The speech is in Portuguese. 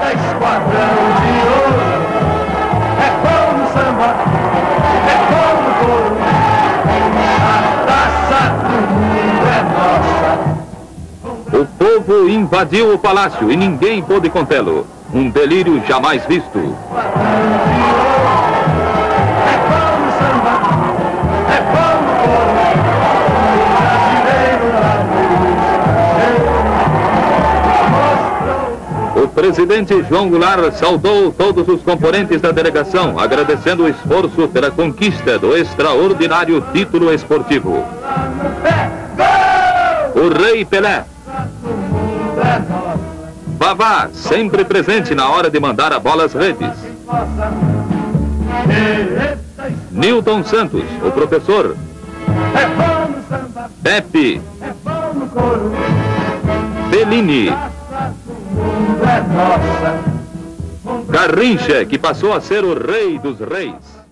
Esquadrão de ouro, é como samba, é como couro, a taça do mundo é nossa. O povo invadiu o palácio e ninguém pôde contê-lo. Um delírio jamais visto. É como samba, é como couro, o brasileiro lá O presidente João Goulart saudou todos os componentes da delegação, agradecendo o esforço pela conquista do extraordinário título esportivo. O Rei Pelé. Vavá, sempre presente na hora de mandar a bola às redes. Nilton Santos, o professor. Pepe. Bellini. Garrincha, que passou a ser o rei dos reis.